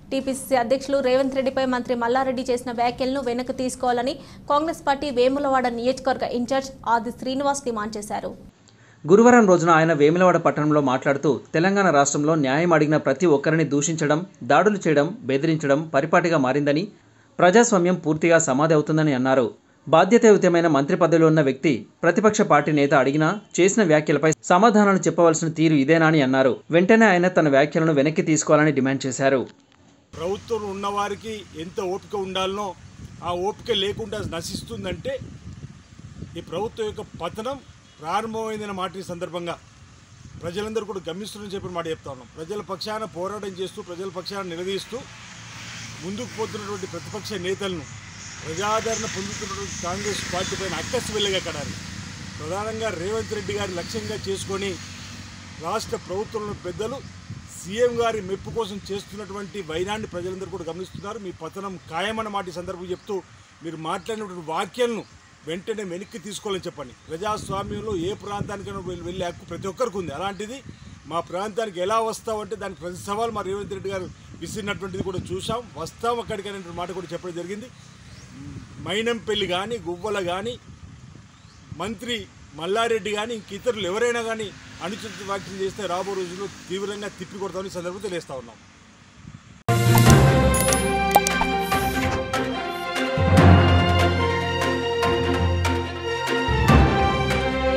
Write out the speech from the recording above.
TPCC అధ్యక్షులు రేవంత్ రెడ్డిపై మంత్రి మల్లారెడ్డి చేసిన వ్యాఖ్యలను వెనక్కి తీసుకోవాలని కాంగ్రెస్ పార్టీ వేములవాడ నియోజకవర్గ ఇన్ఛార్జ్ ఆది శ్రీనివాస్ డిమాండ్ చేశారు. గురువారం రోజున ఆయన వేములవాడ పట్టణంలో మాట్లాడుతూ తెలంగాణ రాష్ట్రంలో న్యాయం అడిగిన ప్రతి ఒక్కరిని దూషించడం, దాడులు చేయడం, బెదిరించడం పరిపాటిగా మారిందని, ప్రజాస్వామ్యం పూర్తిగా సమాధి అవుతుందని అన్నారు. బాధ్యతాయుతమైన మంత్రి పదవిలో ఉన్న వ్యక్తి ప్రతిపక్ష పార్టీ నేత అడిగినా చేసిన వ్యాఖ్యలపై సమాధానాలు చెప్పవలసిన తీరు ఇదేనా అని అన్నారు. వెంటనే ఆయన తన వ్యాఖ్యలను వెనక్కి తీసుకోవాలని డిమాండ్ చేశారు. ప్రభుత్వం ఉన్నవారికి ఎంత ఓపిక ఉండాలనో ఆ ఓపిక లేకుండా నశిస్తుందంటే ఈ ప్రభుత్వం యొక్క పతనం ప్రారంభమైందన్న మాట ఈ సందర్భంగా ప్రజలందరూ కూడా గమనిస్తున్నారని చెప్పిన మాట చెప్తా ఉన్నాం. ప్రజల పక్షాన పోరాటం చేస్తూ ప్రజల పక్షాన నిలదీస్తూ ముందుకు పోతున్నటువంటి ప్రతిపక్ష నేతలను ప్రజాదరణ పొందుతున్నటువంటి కాంగ్రెస్ పార్టీ పైన అక్కసి వెళ్ళగా కడాలి. ప్రధానంగా రేవంత్ రెడ్డి గారి లక్ష్యంగా చేసుకొని రాష్ట్ర ప్రభుత్వంలో పెద్దలు సీఎం గారి మెప్పు కోసం చేస్తున్నటువంటి వైనాన్ని ప్రజలందరూ కూడా గమనిస్తున్నారు. మీ పతనం ఖాయమన్న మాట ఈ సందర్భంగా చెప్తూ మీరు మాట్లాడినటువంటి వాక్యాలను వెంటనే వెనక్కి తీసుకోవాలని చెప్పండి. ప్రజాస్వామ్యంలో ఏ ప్రాంతానికైనా వెళ్ళే హక్కు ప్రతి ఒక్కరికి ఉంది. అలాంటిది మా ప్రాంతానికి ఎలా వస్తామంటే దానికి ప్రతి సవాల్ మా రేవంత్ రెడ్డి గారు విసిరినటువంటిది కూడా చూసాం. వస్తాం అక్కడికైనా మాట కూడా చెప్పడం జరిగింది. మైనంపల్లి కానీ, గువ్వల కానీ, మంత్రి మల్లారెడ్డి కానీ, ఇంక ఇతరులు ఎవరైనా కానీ అనుచిత వ్యాఖ్యలు చేస్తే రాబో రోజుల్లో తీవ్రంగా తిప్పికొడతామని సందర్భంగా తెలియజేస్తా ఉన్నాం.